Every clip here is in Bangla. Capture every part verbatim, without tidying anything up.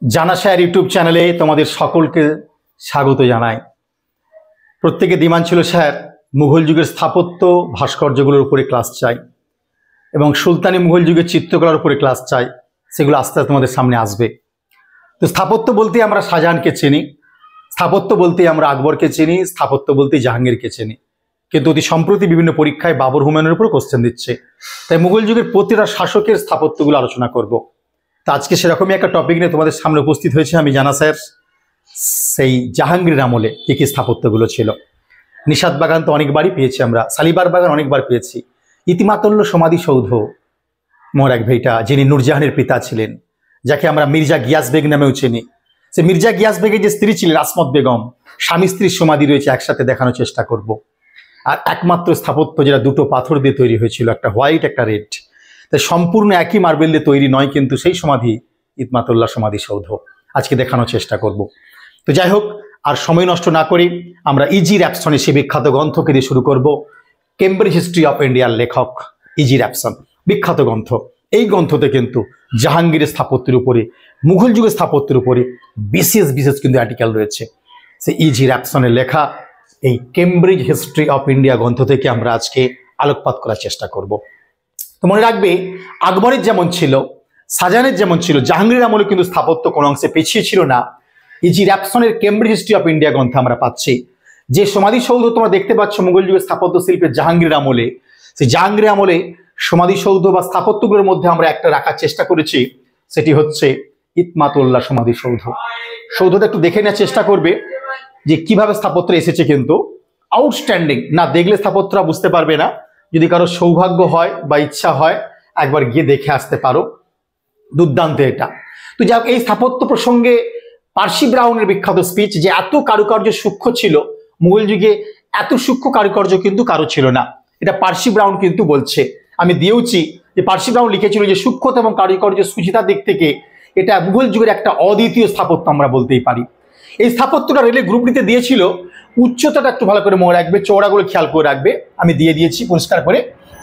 জানা স্যার ইউটিউব চ্যানেলে তোমাদের সকলকে স্বাগত জানাই। প্রত্যেকে ডিমান্ড ছিল স্যার মুঘল যুগের স্থাপত্য ভাস্কর্যগুলোর উপরে ক্লাস চাই এবং সুলতানি মুঘল যুগের চিত্রকলার উপরে ক্লাস চাই। সেগুলো আস্তে আস্তে তোমাদের সামনে আসবে। তো স্থাপত্য বলতে আমরা শাহজাহানকে চিনি, স্থাপত্য বলতে আমরা আকবরকে চিনি, স্থাপত্য বলতে জাহাঙ্গীরকে চিনি, কিন্তু অতি সম্প্রতি বিভিন্ন পরীক্ষায় বাবর হুমায়ুনের উপর কোশ্চেন দিচ্ছে। তাই মুঘল যুগের প্রতিটা শাসকের স্থাপত্যগুলো আলোচনা করব। তো আজকে সেরকমই একটা টপিক নিয়ে তোমাদের সামনে উপস্থিত হয়েছে আমি জানা স্যার। সেই জাহাঙ্গীর আমলে কী কী স্থাপত্যগুলো ছিল। নিষাদ বাগান তো অনেকবারই পেয়েছি আমরা, শালিবার বাগান অনেকবার পেয়েছি। ইতিমাতল্য সমাধিসৌধ মোর এক ভাইটা যিনি নূরজাহানের পিতা ছিলেন, যাকে আমরা মির্জা গিয়াস বেগ নামেও চিনি। সে মির্জা গিয়াস বেগের যে স্ত্রী ছিলেন আসমত বেগম, স্বামী স্ত্রীর সমাধি রয়েছে, একসাথে দেখানোর চেষ্টা করব। আর একমাত্র স্থাপত্য যেটা দুটো পাথর দিয়ে তৈরি হয়েছিল, একটা হোয়াইট একটা রেড, তাই সম্পূর্ণ একই মার্বেল দিয়ে তৈরি নয়, কিন্তু সেই সমাধি ইতমাতুল্লাহ সমাধিসৌধ আজকে দেখানোর চেষ্টা করব। তো যাই হোক, আর সময় নষ্ট না করি আমরা ইজি র্যাপসনের সেই বিখ্যাত গ্রন্থকে দিয়ে শুরু করব। কেমব্রিজ হিস্ট্রি অফ ইন্ডিয়ার লেখক ইজি র্যাপসন, বিখ্যাত গ্রন্থ। এই গ্রন্থতে কিন্তু জাহাঙ্গীরের স্থাপত্যের উপরে, মুঘল যুগের স্থাপত্যের উপরে বিশেষ বিশেষ কিন্তু আর্টিকেল রয়েছে। সে ইজি র্যাপসনের লেখা এই কেমব্রিজ হিস্ট্রি অফ ইন্ডিয়া গ্রন্থ থেকে আমরা আজকে আলোকপাত করার চেষ্টা করব। তো মনে রাখবে, আকবরের যেমন ছিল, শাহজাহানের যেমন ছিল, জাহাঙ্গীরের আমলে কিন্তু স্থাপত্য কোনো অংশে পিছিয়ে ছিল না। ইজি র্যাপসনের কেমব্রিজ হিস্ট্রি অফ ইন্ডিয়া গ্রন্থে আমরা পাচ্ছি যে সমাধিসৌধ তোমরা দেখতে পাচ্ছ মুঘল যুগের স্থাপত্য শিল্পের জাহাঙ্গীরের আমলে, সেই জাহাঙ্গীরের আমলে সমাধিসৌধ বা স্থাপত্যগুলোর মধ্যে আমরা একটা রাখার চেষ্টা করেছি, সেটি হচ্ছে ইতমাতুল্লাহ সমাধিসৌধ। সৌধটা একটু দেখে নেওয়ার চেষ্টা করবে যে কিভাবে স্থাপত্য এসেছে, কিন্তু আউটস্ট্যান্ডিং। না দেখলে স্থাপত্যরা বুঝতে পারবে না। যদি কারো সৌভাগ্য হয় বা ইচ্ছা হয় একবার গিয়ে দেখে আসতে পারো, দুর্দান্ত এটা। তো যাই হোক, এই স্থাপত্য প্রসঙ্গে পার্সি ব্রাউনের বিখ্যাত স্পিচ যে এত কারুকার্য সূক্ষ্ম ছিল, মুঘল যুগে এত সূক্ষ্ম কারুকার্য কিন্তু কারো ছিল না, এটা পার্সি ব্রাউন কিন্তু বলছে। আমি দিয়েওছি যে পার্সি ব্রাউন লিখেছিল যে সূক্ষ্মতা এবং কারুকার্য সুচিতার দিক থেকে এটা মুঘল যুগের একটা অদ্বিতীয় স্থাপত্য আমরা বলতেই পারি। এই স্থাপত্যটা রেলে গ্রুপ নিতে দিয়েছিল। উচ্চতাটা একটু ভালো করে মনে রাখবে, চওড়াগুলো খেয়াল করে রাখবে। আমি দিয়ে দিয়েছি পরিষ্কার করে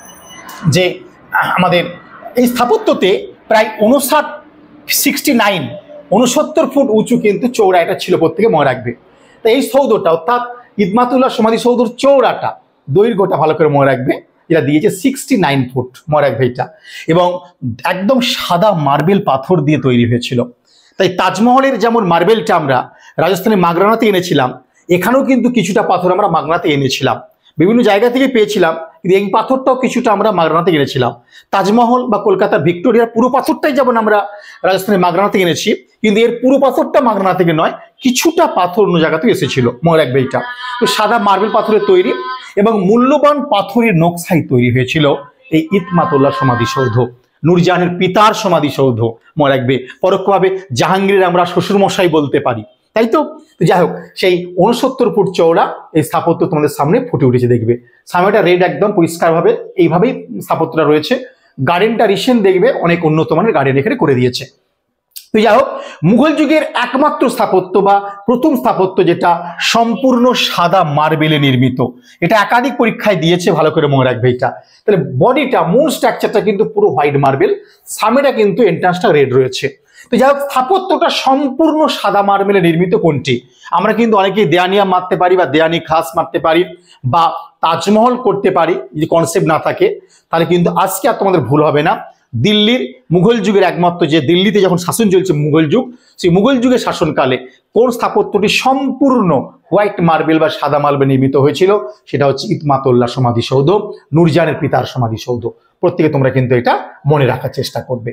যে আমাদের এই স্থাপত্যতে প্রায় উনষাট সিক্সটি নাইন উনসত্তর ফুট উঁচু কিন্তু চৌড়া এটা ছিল, প্রত্যেকে মনে রাখবে। তো এই সৌধটা অর্থাৎ ইতমাতুল্লাহ সমাধিসৌধর চৌড়াটা, দৈর্ঘ্যটা ভালো করে মনে রাখবে, এটা দিয়েছে সিক্সটি নাইন ফুট, মনে রাখবে এটা। এবং একদম সাদা মার্বেল পাথর দিয়ে তৈরি হয়েছিল। তাই তাজমহলের যেমন মার্বেলটা আমরা রাজস্থানের মাগরানাতে এনেছিলাম, এখানেও কিন্তু কিছুটা পাথর আমরা মাগরানাতে এনেছিলাম, বিভিন্ন জায়গা থেকে পেয়েছিলাম, কিন্তু এই পাথরটাও কিছুটা আমরা মাগরানাতে এনেছিলাম। তাজমহল বা কলকাতার ভিক্টোরিয়ার পুরো পাথরটাই যেমন আমরা রাজস্থানের মাগরানাতে এনেছি, কিন্তু এর পুরো পাথরটা মাগরানা থেকে নয়, কিছুটা পাথর অন্য জায়গা থেকে এসেছিল, মনে রাখবে এটা। তো সাদা মার্বেল পাথরের তৈরি এবং মূল্যবান পাথরের নকশায় তৈরি হয়েছিল এই ইতমাতুল্লাহ সমাধিসৌধ, নূরজাহানের পিতার সমাধিসৌধ, মনে রাখবে। পরোক্ষভাবে জাহাঙ্গীরের আমরা শ্বশুরমশাই বলতে পারি, তাই তো। যাই হোক, সেই উনসত্তর ফুট চওড়া এই স্থাপত্য তোমাদের সামনে ফুটে উঠেছে, দেখবে সামনেটা রেড একদম পরিষ্কারভাবে এইভাবেই স্থাপত্যটা রয়েছে। গার্ডেনটা রিসেন্ট দেখবে অনেক উন্নত মানের গার্ডেন এখানে করে দিয়েছে। তো যাই হোক, মুঘল যুগের একমাত্র স্থাপত্য বা প্রথম স্থাপত্য যেটা সম্পূর্ণ সাদা মার্বেলে নির্মিত, এটা একাধিক পরীক্ষায় দিয়েছে, ভালো করে মনে রাখবে এটা। তাহলে বডিটা, মূল স্ট্রাকচারটা কিন্তু পুরো হোয়াইট মার্বেল, সামনেটা কিন্তু এন্ট্রান্সটা রেড রয়েছে। তো যাই হোক, স্থাপত্যটা সম্পূর্ণ সাদা মার্বেলে নির্মিত কোনটি? আমরা কিন্তু অনেকেই দেয়ানিয়া মারতে পারি বা দেয়ানি খাস মারতে পারি বা তাজমহল করতে পারি, যদি কনসেপ্ট না থাকে তাহলে কিন্তু আজকে আর তোমাদের ভুল হবে না। দিল্লির মুঘল যুগের একমাত্র, যে দিল্লিতে যখন শাসন চলছে মুঘল যুগ, সেই মুঘল যুগের শাসনকালে কোন স্থাপত্যটি সম্পূর্ণ হোয়াইট মার্বেল বা সাদা মার্বেল নির্মিত হয়েছিল, সেটা হচ্ছে ইতমাতুল্লাহ সমাধিসৌধ, নূরজাহানের পিতার সমাধিসৌধ। প্রত্যেকে তোমরা কিন্তু এটা মনে রাখার চেষ্টা করবে।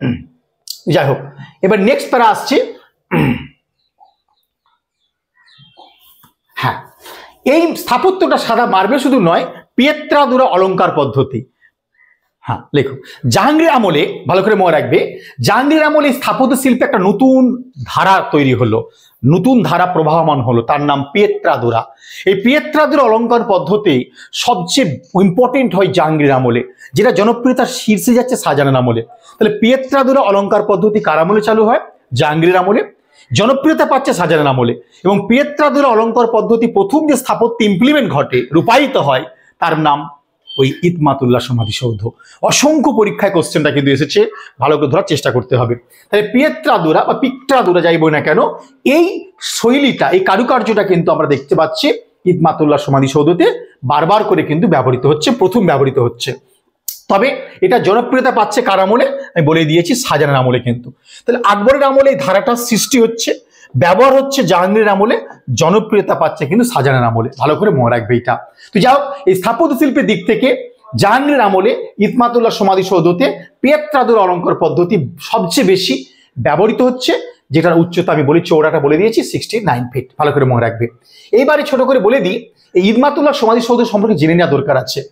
যাই হোক, এবার নেক্সট প্যারা আসছে। হ্যাঁ, এই স্থাপত্যটা সাদা মার্বেল শুধু নয়, পিয়েত্রাদুরা অলঙ্কার পদ্ধতি। হ্যাঁ, লেখো জাহাঙ্গীর আমলে, ভালো করে মনে রাখবে, জাহাঙ্গীর আমলে স্থাপত্য শিল্পে একটা নতুন ধারা তৈরি হলো, নতুন ধারা প্রবাহমান হলো, তার নাম পিয়েত্রাদুরা। এই পিয়েত্রাদুরা অলঙ্কার পদ্ধতি সবচেয়ে ইম্পর্টেন্ট হয় জাহাঙ্গীর আমলে, যেটা জনপ্রিয়তার শীর্ষে যাচ্ছে শাহজাহানের আমলে। তাহলে পিয়েত্রাদুরা অলঙ্কার পদ্ধতি কার আমলে চালু হয়? জাহাঙ্গীরের আমলে। জনপ্রিয়তা পাচ্ছে শাহজাহানের আমলে। এবং পিয়েত্রাদুরা অলঙ্কার পদ্ধতি প্রথম যে স্থাপত্য ইমপ্লিমেন্ট ঘটে, রূপায়িত হয়, তার নাম ওই ইতমাতুল্লাহ সমাধিসৌধ। অসংখ্য পরীক্ষায় কোশ্চেনটা কিন্তু এসেছে, ভালো করে ধরার চেষ্টা করতে হবে। তাহলে পিয়েত্রাদুরা বা পিক্ট্রাদুরা যাই বই না কেন, এই শৈলীটা, এই কারুকার্যটা কিন্তু আমরা দেখতে পাচ্ছি ইতমাতুল্লাহ সমাধিসৌধতে বারবার করে কিন্তু ব্যবহৃত হচ্ছে, প্রথম ব্যবহৃত হচ্ছে। তবে এটা জনপ্রিয়তা পাচ্ছে কার আমলে, আমি বলে দিয়েছি শাহজাহানের আমলে। কিন্তু তাহলে আকবরের আমলে এই ধারাটা সৃষ্টি হচ্ছে, ব্যবহার হচ্ছে জাহাঙ্গীরের আমলে, জনপ্রিয়তা পাচ্ছে কিন্তু শাহজাহানের আমলে। ভালো করে মনে রাখবে এটা। তো যাও, এই স্থাপত্য শিল্পের দিক থেকে জাহাঙ্গীরের আমলে ইতমাতুল্লাহ সমাধিসৌধতে পিয়েত্রাদুর অলঙ্কার পদ্ধতি সবচেয়ে বেশি ব্যবহৃত হচ্ছে, যেটার উচ্চতা আমি বলি চৌড়াটা বলে দিয়েছি সিক্সটি নাইন ফিট। ভালো করে মনে রাখবে। এইবারে ছোট করে বলে দিই, এই ইতমাতুল্লাহ সমাধিসৌধ সম্পর্কে জেনে নেওয়া দরকার আছে।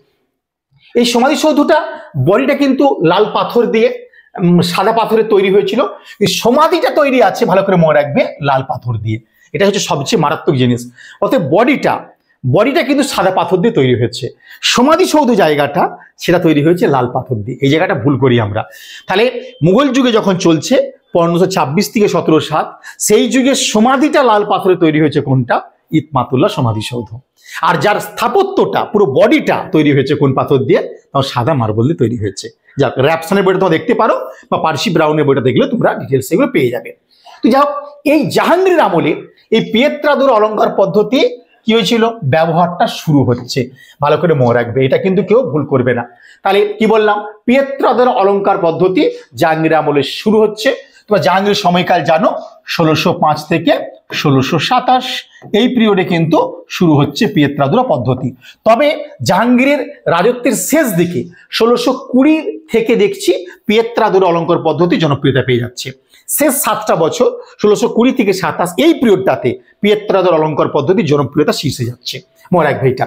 এই সমাধিসৌধটা বডিটা কিন্তু লাল পাথর দিয়ে সাদা পাথরের তৈরি হয়েছিল, সমাধিটা তৈরি আছে ভালো করে মনে রাখবে লাল পাথর দিয়ে। এটা হচ্ছে সবচেয়ে মারাত্মক জিনিস। অর্থাৎ বডিটা বডিটা কিন্তু সাদা পাথর দিয়ে তৈরি হয়েছে, সমাধিসৌধ জায়গাটা সেটা তৈরি হয়েছে লাল পাথর দিয়ে। এই জায়গাটা ভুল করি আমরা। তাহলে মুঘল যুগে যখন চলছে পনেরোশো ছাব্বিশ থেকে সতেরো সাত, সেই যুগে সমাধিটা লাল পাথরে তৈরি হয়েছে কোনটা, ইতমাতুল্লাহ সমাধিসৌধ। আর যার স্থাপত্যটা পুরো বডিটা তৈরি হয়েছে কোন পাথর দিয়ে, তাও সাদা মার্বল দিয়ে তৈরি হয়েছে। যাক, র্যাপসনের বইটা তোমরা দেখতে পারো বা পার্সি ব্রাউনের বইটা দেখলে তোমরা ডিটেলস এগুলো পেয়ে যাবে। তো যাই হোক, এই জাহাঙ্গীরের আমলে এই পিয়েত্রাদুর অলঙ্কার পদ্ধতি কি হয়েছিল, ব্যবহারটা শুরু হচ্ছে। ভালো করে মনে রাখবে, এটা কিন্তু কেউ ভুল করবে না। তাহলে কি বললাম, পিয়েত্রাদুর অলঙ্কার পদ্ধতি জাহাঙ্গীরের আমলে শুরু হচ্ছে। তোমরা জাহাঙ্গীরের সময়কাল জানো, ষোলোশো পাঁচ থেকে ষোলোশো সাতাশ, এই পিরিয়ডে কিন্তু শুরু হচ্ছে পিয়েত্রাদুরা পদ্ধতি। তবে জাহাঙ্গীরের রাজত্বের শেষ দিকে ষোলোশো কুড়ি থেকে দেখছি পিয়েত্রাদুরা অলঙ্কার পদ্ধতি জনপ্রিয়তা পেয়ে যাচ্ছে। শেষ সাতটা বছর ষোলোশো কুড়ি থেকে সাতাশ, এই পিরিয়ডটাতে পিয়েত্রাদুরা অলঙ্কার পদ্ধতি জনপ্রিয়তা শীর্ষে যাচ্ছে। মনে রাখবে এটা।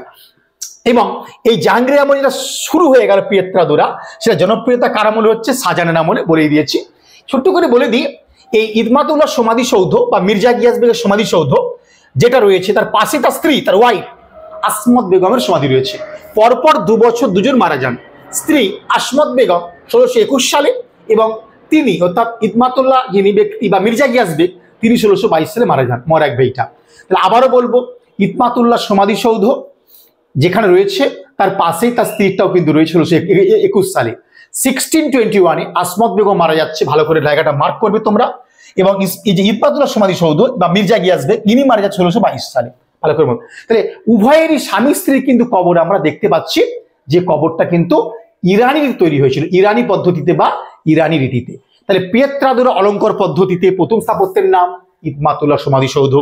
এবং এই জাহাঙ্গীরের আমলে যেটা শুরু হয়ে গেল পিয়েত্রাদুরা, সেটা জনপ্রিয়তা কার আমলে হচ্ছে, শাহজাহানের আমলে। বলে দিয়েছি। ছোট্ট করে বলে দিই, এই ইতমাতুল্লাহ সমাধিসৌধ বা মির্জা গিয়াস বেগের সমাধিসৌধ যেটা রয়েছে, তার পাশে তার স্ত্রী, তার ওয়াইফ আসমত বেগমের সমাধি রয়েছে। পরপর দু বছর দুজন মারা যান। স্ত্রী আসমত বেগম ষোলোশো একুশ সালে, এবং তিনি অর্থাৎ ইতমাতুল্লাহ যিনি ব্যক্তি বা মির্জা গিয়াস বেগ, তিনি ষোলোশো বাইশ সালে মারা যান। মনে রাখবে এইটা। তাহলে আবারও বলবো, ইতমাতুল্লাহ সমাধিসৌধ যেখানে রয়েছে তার পাশেই তার স্ত্রীটাও কিন্তু রয়েছে ষোলোশো একুশ সালে। সিক্সটিন টোয়েন্টি ওয়ানে আসমত বেগম মারা যাচ্ছে। ভালো করে জায়গাটা মার্ক করবে তোমরা। এবং এই যে ইতমাতুল্লাহ সমাধিসৌধ বা মির্জা গিয়াস বেগ, ইনি মারা যাচ্ছে ষোলোশো বাইশ সালে। ভালো করে। তাহলে উভয়েরই স্বামী স্ত্রীর কিন্তু কবর আমরা দেখতে পাচ্ছি, যে কবরটা কিন্তু ইরানির তৈরি হয়েছিল, ইরানি পদ্ধতিতে বা ইরানি রীতিতে। তাহলে পিয়েত্রাদুরা অলঙ্কার পদ্ধতিতে প্রথম স্থাপত্যের নাম ইতমাতুল্লাহ সমাধিসৌধ।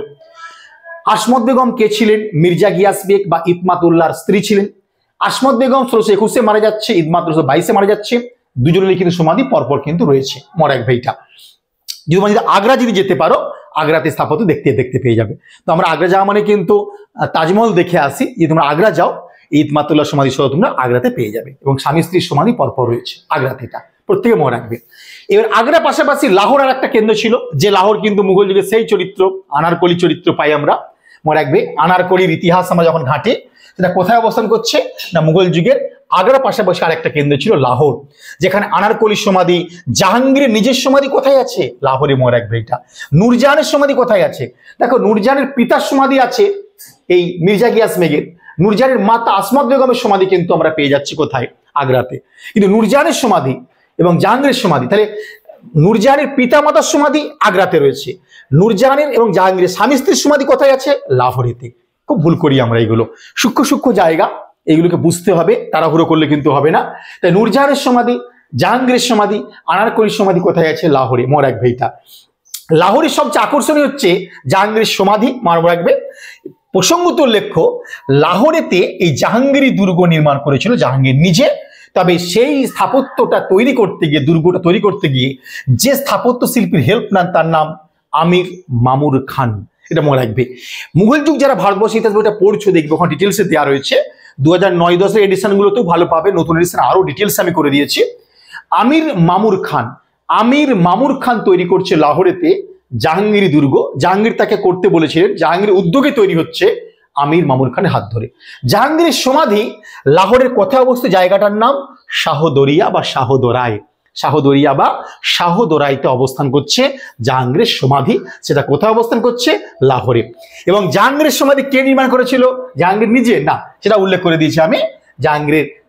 আসমত বেগম কে ছিলেন, মির্জা গিয়াস বেগ বা ইতমাতুল্লাহর স্ত্রী ছিলেন। আসমত বেগম ষোলোশো একুশে মারা যাচ্ছে, ইতমাতুল্লাহ ষোলোশো বাইশে মারা যাচ্ছে। দুজনেরই কিন্তু সমাধি পরপর কিন্তু রয়েছে। মনে রাখবে এইটা। যদি মানে আগ্রা যদি যেতে পারো, আগ্রাতে স্থাপত্য দেখতে দেখতে পেয়ে যাবে। তো আমরা আগ্রা যাওয়া মানে কিন্তু তাজমহল দেখে আসি, যে তোমরা আগ্রা যাও, ইতমাতুল্লাহ সমাধিসৌধ তোমরা আগ্রাতে পেয়ে যাবে। এবং স্বামী স্ত্রীর সমাধি পরপর রয়েছে আগ্রাতে, এটা প্রত্যেকে মনে রাখবে। এবার আগ্রা পাশাপাশি লাহোর আর একটা কেন্দ্র ছিল, যে লাহোর কিন্তু মুঘল যুগের সেই চরিত্র, আনারকলি চরিত্র পাই আমরা। মনে রাখবে, আনারকলির ইতিহাস আমরা যখন ঘাঁটি, সেটা কোথায় অবস্থান করছে না, মুঘল যুগের আগ্রা পাশাপাশি আর একটা কেন্দ্র ছিল লাহোর, যেখানে আনারকলির সমাধি। জাহাঙ্গীরের নিজের সমাধি কোথায় আছে, লাহোরে। মনে রাখবে এটা। নূরজাহানের সমাধি কোথায় আছে, দেখো নূরজাহানের পিতার সমাধি আছে এই মির্জা গিয়াস বেগের। নূরজাহানের মাতা আসমত বেগমের সমাধি কিন্তু আমরা পেয়ে যাচ্ছি কোথায়, আগ্রাতে। কিন্তু নূরজাহানের সমাধি এবং জাহাঙ্গীরের সমাধি, তাহলে নূরজাহানের পিতা মাতার সমাধি আগ্রাতে রয়েছে, নূরজাহানের এবং জাহাঙ্গীরের স্বামী স্ত্রীর সমাধি কোথায় আছে, লাহোরেতে। খুব ভুল করি আমরা এইগুলো, সূক্ষ্ম সূক্ষ্ম জায়গা, এইগুলোকে বুঝতে হবে, তাড়াহুড়ো করলে কিন্তু হবে না। তাই নূরজাহানের সমাধি, জাহাঙ্গীরের সমাধি, আনারকলির সমাধি কোথায় আছে, লাহোরে। মনে রাখবে এটা। লাহোরের সবচেয়ে আকর্ষণীয় হচ্ছে জাহাঙ্গীরের সমাধি। মনে রাখবে, প্রসঙ্গত উল্লেখ্য, লাহোরেতে এই জাহাঙ্গীরি দুর্গ নির্মাণ করেছিল জাহাঙ্গীর নিজে। তবে সেই স্থাপত্যটা তৈরি করতে গিয়ে, দুর্গটা তৈরি করতে গিয়ে যে স্থাপত্য শিল্পীর হেল্প নেন, তার নাম আমির মামুর খান। এটা মনে রাখবে। মুঘল যুগ যারা ভারতবর্ষ ইতিহাস বইটা পড়ছো, দেখবে ওখানে ডিটেলসে দেওয়া রয়েছে। দু হাজার নয় দশের এডিশনগুলোতেও ভালো পাবে, নতুন এডিশন আরো ডিটেলস আমি করে দিয়েছি। আমির মামুর খান, আমির মামুর খান তৈরি করছে লাহোরেতে জাহাঙ্গীরি দুর্গ। জাহাঙ্গীর তাকে করতে বলেছিলেন, জাহাঙ্গীর উদ্যোগে তৈরি হচ্ছে আমির মামুর খানের হাত ধরে। জাহাঙ্গীরের সমাধি লাহোরের কোথায় অবস্থিত, জায়গাটার নাম শাহদরিয়া বা শাহদরাই। শাহদরিয়া বা শাহদরাইতে অবস্থান করছে জাহাঙ্গীরের সমাধি। সেটা কোথায় অবস্থান করছে, লাহোরে। এবং জাহাঙ্গীরের সমাধি কে নির্মাণ করেছিল, জাহাঙ্গীর নিজে না, সেটা উল্লেখ করে দিয়েছি আমি। জাহাঙ্গীরের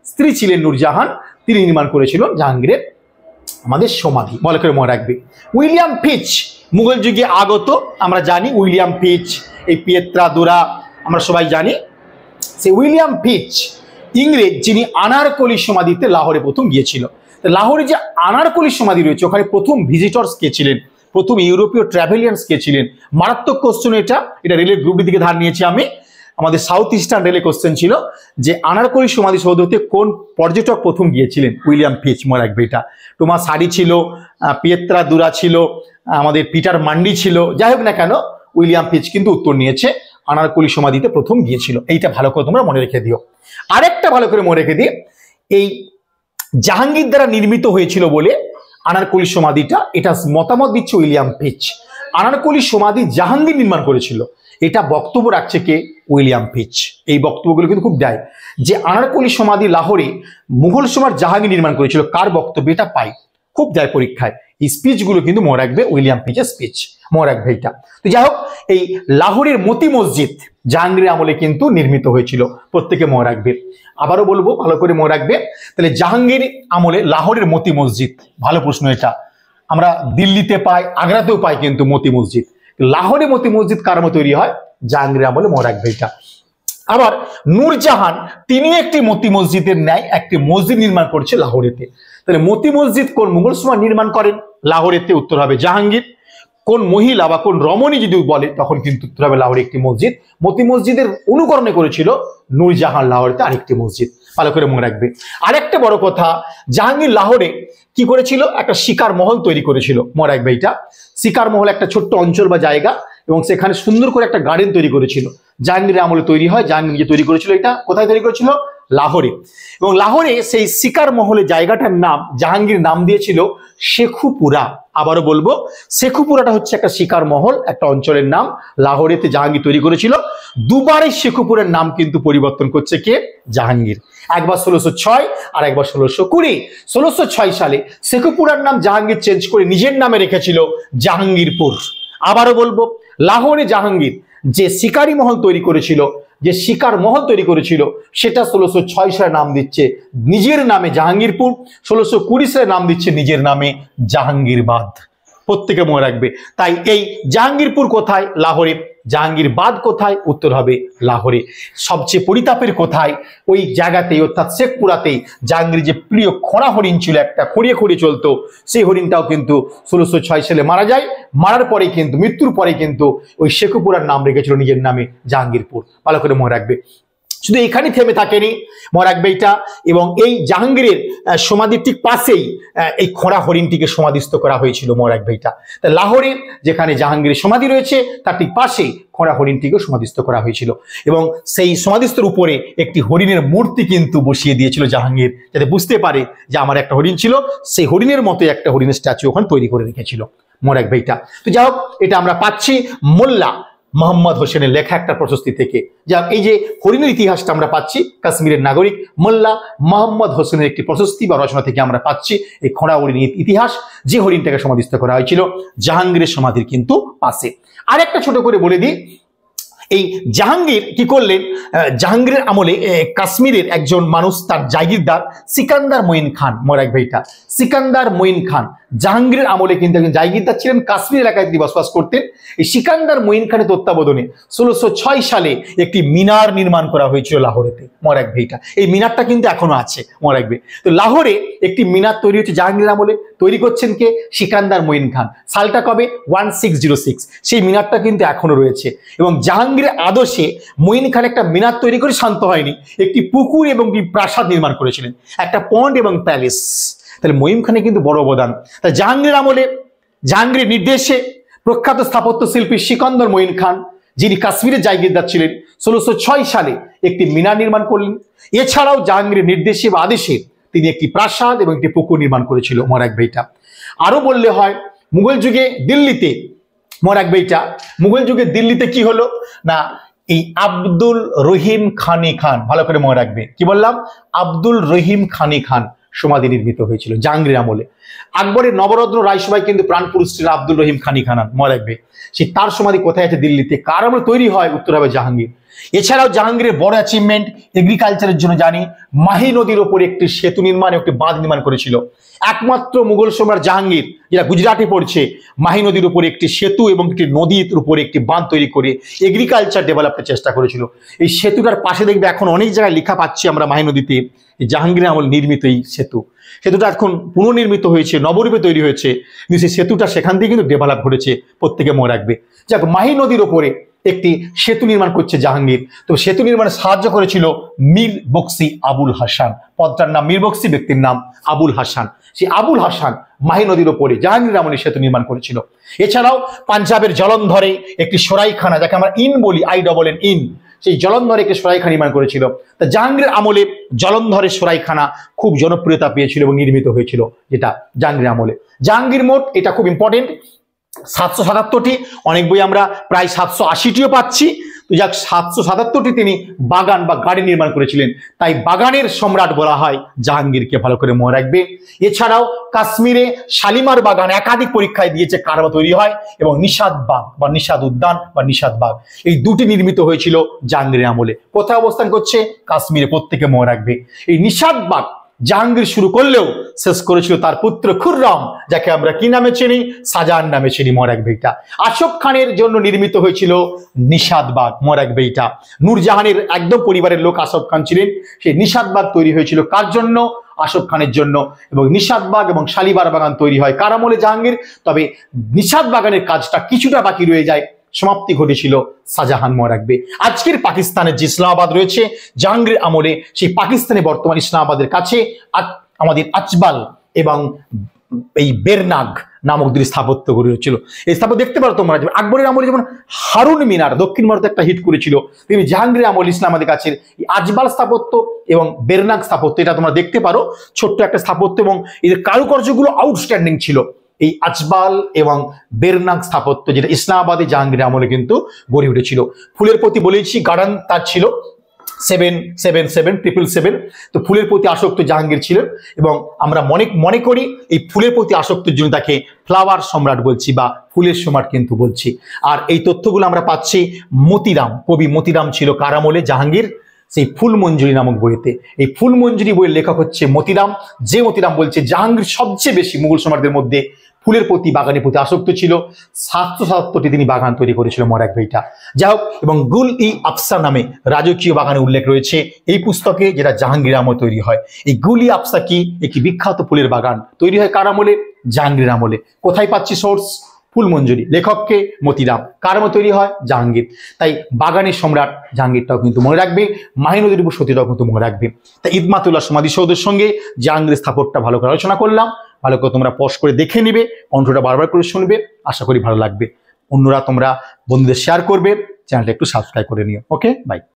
স্ত্রী ছিলেন নূরজাহান, তিনি নির্মাণ করেছিল জাহাঙ্গীরের আমাদের সমাধি, ভালো করে মনে রাখবে। উইলিয়াম পিচ মুঘল যুগে আগত, আমরা জানি উইলিয়াম পিচ, এই পিয়েত্রা দুরা আমরা সবাই জানি। সেই উইলিয়াম পিচ ইংরেজ, যিনি আনারকলি সমাধিতে লাহোরে প্রথম গিয়েছিল। লাহোরে যে আনারকলি সমাধি রয়েছে ওখানে প্রথম ভিজিটর্স কে ছিলেন, প্রথম ইউরোপীয় ট্রাভেলিয়ান্স কে ছিলেন? মারাত্মক কোশ্চেন এটা, এটা রেলের গ্রুপের দিকে ধার নিয়েছি আমি। আমাদের সাউথ ইস্টার্ন রেলে কোশ্চেন ছিল যে আনারকলি সমাধি সৌধতে কোন পর্যটক প্রথম গিয়েছিলেন? উইলিয়াম পিচ, মনে রাখবে এটা। টমাস হারি ছিল, পিয়েত্রা দুরা ছিল, আমাদের পিটার মান্ডি ছিল, যাই হোক না কেন উইলিয়াম পিচ কিন্তু উত্তর নিয়েছে আনারকলি সমাধিতে প্রথম গিয়েছিল। এইটা ভালো করে তোমরা মনে রেখে দিও। আরেকটা ভালো করে মনে রেখে দিই, এই জাহাঙ্গীর দ্বারা নির্মিত হয়েছিল বলে আনারকলি সমাধিটা, এটা মতামত দিচ্ছে উইলিয়াম পিচ। আনারকলি সমাধি জাহাঙ্গীর নির্মাণ করেছিল, এটা বক্তব্য রাখছে কে? William pitch. এই বক্তব্যগুলো কিন্তু খুব দেয় যে আনারকলি সমাধি লাহোরে মুঘল সম্রাট জাহাঙ্গীর নির্মাণ করেছিল, কার বক্তব্য এটা পাই, খুব দেয় পরীক্ষায়। এই স্পিচগুলো কিন্তু মনে রাখবে, উইলিয়াম পিচের স্পিচ মনে রাখবে এটা। তো যাই হোক, এই লাহোরের মতি মসজিদ জাহাঙ্গীরের আমলে কিন্তু নির্মিত হয়েছিল, প্রত্যেকে মনে রাখবে। আবারও বলবো, ভালো করে মনে রাখবে। তাহলে জাহাঙ্গীর আমলে লাহোরের মতি মসজিদ, ভালো প্রশ্ন এটা। আমরা দিল্লিতে পাই, আগ্রাতেও পাই কিন্তু মতি মসজিদ। লাহোরে মতি মসজিদ কার আমলে তৈরি হয়? জাহাঙ্গীর আমলে, মনে রাখবে এটা। আবার নূরজাহান তিনি একটি মতি মসজিদের ন্যায় একটি মসজিদ নির্মাণ করছে লাহোরেতে। তাহলে মতি মসজিদ কোন মুঘল সম্রাট নির্মাণ করেন? লাহোরেতে, উত্তর হবে জাহাঙ্গীর। কোন মহিলা বা কোন রমণী যদি বলে তখন কিন্তু উত্তর হবে লাহোরে একটি মসজিদ। মতি মসজিদের অনুকরণে করেছিল নূরজাহান লাহোরেতে আরেকটি মসজিদ, ভালো করে মনে রাখবে। আরেকটা বড় কথা, জাহাঙ্গীর লাহোরে কি করেছিল? একটা শিকার মহল তৈরি করেছিল, মনে রাখবে এটা। শিকার মহল একটা ছোট্ট অঞ্চল বা জায়গা, এবং সেখানে সুন্দর করে একটা গার্ডেন তৈরি করেছিল। জাহাঙ্গীরের আমলে তৈরি হয়, জাহাঙ্গীর যে তৈরি করেছিল এটা কোথায় তৈরি করেছিল? লাহোরে। এবং লাহোরে সেই শিকার মহলের জায়গাটার নাম জাহাঙ্গীর নাম দিয়েছিল শেখুপুরা। আবারও বলবো, শেখুপুরাটা হচ্ছে একটা শিকার মহল, একটা অঞ্চলের নাম। লাহোরেতে জাহাঙ্গীর তৈরি করেছিল। দুবার এই শেখুপুরের নাম কিন্তু পরিবর্তন করছে কে? জাহাঙ্গীর। একবার ষোলোশো ছয় আর একবার ষোলোশো কুড়ি। ষোলোশো ছয় সালে শেখুপুরার নাম জাহাঙ্গীর চেঞ্জ করে নিজের নামে রেখেছিল জাহাঙ্গীরপুর। আবারও বলবো, লাহোরে জাহাঙ্গীর যে শিকারী মহল তৈরি করেছিল, যে শিকার মহল তৈরি করেছিল, সেটা ষোলোশো ছয় সালে নাম দিচ্ছে নিজের নামে জাহাঙ্গীরপুর। ষোলোশো কুড়ি সালে নাম দিচ্ছে নিজের নামে জাহাঙ্গীরবাদ, প্রত্যেকে মনে রাখবে। তাই এই জাহাঙ্গীরপুর কোথায়? লাহোরে। জাহাঙ্গীরবাদ কোথায়? উত্তর হবে লাহোরে। সবচেয়ে পরিতাপের কোথায়? ওই জায়গাতেই, অর্থাৎ শেখপুরাতেই জাহাঙ্গীর যে প্রিয় খোঁড়া হরিণ ছিল, একটা খড়িয়ে খড়িয়ে চলতো, সেই হরিণটাও কিন্তু ষোলোশো ছয় সালে মারা যায়। মারার পরে কিন্তু, মৃত্যুর পরে কিন্তু ওই শেখুপুরার নাম রেখেছিল নিজের নামে জাহাঙ্গীরপুর, ভালো করে মনে রাখবে। শুধু এখানে থেমে থাকেনি, মনে রাখবে এটা। এবং এই জাহাঙ্গীরের সমাধির ঠিক পাশেই এই খোঁড়া হরিণটিকে সমাধিস্থ করা হয়েছিল, মনে রাখবে এটা। তা লাহোরে যেখানে জাহাঙ্গীরের সমাধি রয়েছে তার ঠিক পাশেই খোঁড়া হরিণটিকে সমাধিস্থ করা হয়েছিল, এবং সেই সমাধিস্থর উপরে একটি হরিণের মূর্তি কিন্তু বসিয়ে দিয়েছিল জাহাঙ্গীর, যাতে বুঝতে পারে যে আমার একটা হরিণ ছিল। সেই হরিণের মতো একটা হরিণের স্ট্যাচু ওখানে তৈরি করে রেখেছিল, মনে রাখবে এটা। তো যাই হোক, এটা আমরা পাচ্ছি মোল্লা মোহাম্মদ হোসেনের লেখা একটা প্রশস্তি থেকে। যা এই যে হরিণের ইতিহাসটা আমরা পাচ্ছি কাশ্মীরের নাগরিক মোল্লা মোহাম্মদ হোসেনের একটি প্রশস্তি বা রচনা থেকে আমরা পাচ্ছি এই খোঁড়া হরিণের ইতিহাস, যে হরিণটাকে সমাধিস্থ করা হয়েছিল জাহাঙ্গীরের সমাধির কিন্তু পাশে। আরেকটা ছোট করে বলে দিই, এই জাহাঙ্গীর কি করলেন? জাহাঙ্গীরের আমলে কাশ্মীরের একজন মানুষ, তার জাগিরদার সিকান্দার মঈন খান, মনে রাখবে এটা। সিকান্দার মঈন খান জাহাঙ্গীরের আমলে কিন্তু একজন জাগিরদার ছিলেন, কাশ্মীর এলাকায় তিনি বসবাস করতেন। এই সিকান্দার মঈন খানের তত্ত্বাবধানে ষোলোশো ছয় সালে একটি মিনার নির্মাণ করা হয়েছিল লাহোরেতে, মনে রাখবে এটা। এই মিনারটা কিন্তু এখনো আছে, মনে রাখবে। তো লাহোরে একটি মিনার তৈরি হচ্ছে জাহাঙ্গীরের আমলে, তৈরি করছেন কে? সিকান্দার মঈন খান। সালটা কবে? One six zero six. সেই মিনারটা কিন্তু এখনো রয়েছে। এবং জাহাঙ্গীরের আদর্শে মঈন খান একটা মিনার তৈরি করে শান্ত হয়নি, একটি পুকুর এবং একটি প্রাসাদ নির্মাণ করেছিলেন, একটা পন্ড এবং প্যালেস। তাহলে মঈন খানের কিন্তু বড় অবদান। তাই জাহাঙ্গীর আমলে জাহাঙ্গীরের নির্দেশে প্রখ্যাত স্থাপত্য শিল্পী সিকান্দার মঈন খান, যিনি কাশ্মীরের জাগিরদার ছিলেন, ষোলোশো ছয় সালে একটি মিনার নির্মাণ করলেন। এছাড়াও জাহাঙ্গীরের নির্দেশে বা আদেশে তিনি একটি প্রাসাদ এবং একটি পুকুর নির্মাণ করেছিল, মনে রাখবে এটা। আরো বললে হয়, মুঘল যুগে দিল্লিতে, মনে রাখবে এটা, মুঘল যুগে দিল্লিতে কি হলো না, এই আব্দুল রহিম খানি খান, ভালো করে মনে রাখবে, কি বললাম? আব্দুল রহিম খানি খান সমাধি নির্মিত হয়েছিল জাহাঙ্গীরের আমলে। আকবরের নবরত্ন রায়সভায় কিন্তু প্রাণ পুরুষ ছিল আব্দুল রহিম খানি খান, মনে রাখবে। সেই তার সমাধি কোথায় আছে? দিল্লিতে। কার আমলে তৈরি হয়? উত্তর হবে জাহাঙ্গীর। এছাড়াও জাহাঙ্গীরের বড় অ্যাচিভমেন্ট এগ্রিকালচারের জন্য জানি মাহি নদীর ওপরে একটি সেতু নির্মাণ, একটি বাঁধ নির্মাণ করেছিল। একমাত্র মুঘল সম্রাট জাহাঙ্গীর, যেটা গুজরাটে পড়ছে, মাহি নদীর উপরে একটি সেতু এবং একটি নদীর উপরে একটি বাঁধ তৈরি করে এগ্রিকালচার ডেভেলপের চেষ্টা করেছিল। এই সেতুটার পাশে দেখবে এখন অনেক জায়গায় লেখা পাচ্ছি আমরা মাহি নদীতে, জাহাঙ্গীরের আমল নির্মিত এই সেতু। সেতুটা এখন পুনর্নির্মিত হয়েছে, নবরূপে তৈরি হয়েছে, কিন্তু সেই সেতুটা সেখান থেকে কিন্তু ডেভেলপ ঘটেছে, প্রত্যেকে মনে রাখবে। যাক, মাহি নদীর ওপরে একটি সেতু নির্মাণ করছে জাহাঙ্গীর। তো সেতু নির্মাণে সাহায্য করেছিল মীর বক্সি আবুল হাসান। পদটার নাম মীর বক্সি, ব্যক্তির নাম আবুল হাসান। সেই আবুল হাসান মাহি নদীর ওপরে জাহাঙ্গীর আমলে সেতু নির্মাণ করেছিল। এছাড়াও পাঞ্জাবের জলন্ধরে একটি সরাইখানা, যাকে আমরা ইন বলি, আই ডবল এন ইন, সেই জলন্ধরে একটি সরাইখানা নির্মাণ করেছিল। তা জাহাঙ্গীরের আমলে জলন্ধরের সরাইখানা খুব জনপ্রিয়তা পেয়েছিল এবং নির্মিত হয়েছিল, যেটা জাহাঙ্গীর আমলে। জাহাঙ্গীর মোট, এটা খুব ইম্পর্টেন্ট, সাতশো সাতাত্তরটি, অনেক বই আমরা প্রায় সাতশো আশিটিও পাচ্ছি। তো যাক, সাতশো সাতাত্তরটি তিনি বাগান বা গার্ডেন নির্মাণ করেছিলেন, তাই বাগানের সম্রাট বলা হয় জাহাঙ্গীরকে, ভালো করে মনে রাখবে। এছাড়াও কাশ্মীরে শালিমার বাগান একাধিক পরীক্ষায় দিয়েছে, কারবা তৈরি হয়, এবং নিষাদ বাগ বা নিষাদ উদ্যান বা নিষাদ বাগ, এই দুটি নির্মিত হয়েছিল জাহাঙ্গীরের আমলে। কোথায় অবস্থান করছে? কাশ্মীরে, প্রত্যেকে মনে রাখবে। এই নিষাদ বাগ জাহাঙ্গীর শুরু করলেও শেষ করেছিল তার পুত্র খুররম, যাকে আমরা কি নামে চিনি? শাহজাহান নামে চিনি, মনে রাখবে এটা। আসফ খানের জন্য নির্মিত হয়েছিল নিষাদবাগ, মনে রাখবে এটা। নূরজাহানের একদম পরিবারের লোক আসফ খান ছিলেন। সেই নিষাদবাগ তৈরি হয়েছিল কার জন্য? আসফ খানের জন্য। এবং নিষাদবাগ এবং শালিমার বাগান তৈরি হয় কার আমলে? জাহাঙ্গীর। তবে নিষাদ বাগানের কাজটা কিছুটা বাকি রয়ে যায়, সমাপ্তি ঘটেছিল শাহজাহান, মনে রাখবে। আজকের পাকিস্তানের যে ইসলামাবাদ রয়েছে জাহাঙ্গীর আমলে, সেই পাকিস্তানে বর্তমান ইসলামাবাদের কাছে আমাদের আজবাল এবং এই বেরনাগ নামক দুটি স্থাপত্য গড়ে উঠেছিল। এই স্থাপত্য দেখতে পারো তোমরা, আকবরের আমলে যেমন হারুন মিনার দক্ষিণ ভারতে একটা হিট করেছিল, তিনি জাহাঙ্গীর আমল ইসলামাবাদের কাছে আজবাল স্থাপত্য এবং বেরনাগ স্থাপত্য, এটা তোমরা দেখতে পারো, ছোট্ট একটা স্থাপত্য, এবং এদের কারুকার্যগুলো আউটস্ট্যান্ডিং ছিল। এই আজবাল এবং বেরনাগ স্থাপত্য, যেটা ইসলামাবাদে জাহাঙ্গীর আমলে কিন্তু গড়ে উঠেছিল। ফুলের প্রতি বলেছি গার্ডেন তার ছিল seven seven seven triple seven. তো ফুলের প্রতি আসক্ত জাহাঙ্গীর ছিলেন, এবং আমরা মনে মনে করি এই ফুলের প্রতি আসক্তের জন্য তাকে ফ্লাওয়ার সম্রাট বলছি বা ফুলের সম্রাট কিন্তু বলছি। আর এই তথ্যগুলো আমরা পাচ্ছি মতিরাম, কবি মতিরাম ছিল কার আমলে? জাহাঙ্গীর। সেই ফুলমঞ্জুরি নামক বইতে, এই ফুলমঞ্জুরি বইয়ের লেখক হচ্ছে মতিরাম, যে মতিরাম বলছে জাহাঙ্গীর সবচেয়ে বেশি মুঘল সম্রাটদের মধ্যে ফুলের প্রতি, বাগানের প্রতি আসক্ত ছিল। সাতশো সাতাত্তরটি তিনি বাগান তৈরি করেছিল, মনে রাখবে এটা। যাই হোক, এবং গুল ই আফসা নামে রাজকীয় বাগানের উল্লেখ রয়েছে এই পুস্তকে, যেটা জাহাঙ্গীর আমলে তৈরি হয়। এই গুল ই আফসা কি? একটি বিখ্যাত ফুলের বাগান, তৈরি হয় কার আমলে? জাহাঙ্গীর আমলে। কোথায় পাচ্ছি সোর্স? ফুলমঞ্জুরি, লেখককে মতিরাম, কার আমলে তৈরি হয়? জাহাঙ্গীর। তাই বাগানের সম্রাট জাহাঙ্গীরটাও কিন্তু মনে রাখবে, মাহি নদীর উপর সতীটাও কিন্তু মনে রাখবে। তাই ইদমাতুল্লাহ সমাধিসৌধের সঙ্গে জাহাঙ্গীর স্থাপত্যটা ভালো করে আলোচনা করলাম, ভালো করে তোমরা পজ করে দেখে নিবে, কণ্ঠটা বারবার করে শুনবে, আশা করি ভালো লাগবে। অন্যরা তোমরা বন্ধুদের শেয়ার করবে, চ্যানেলটা একটু সাবস্ক্রাইব করে নিও। Okay, by.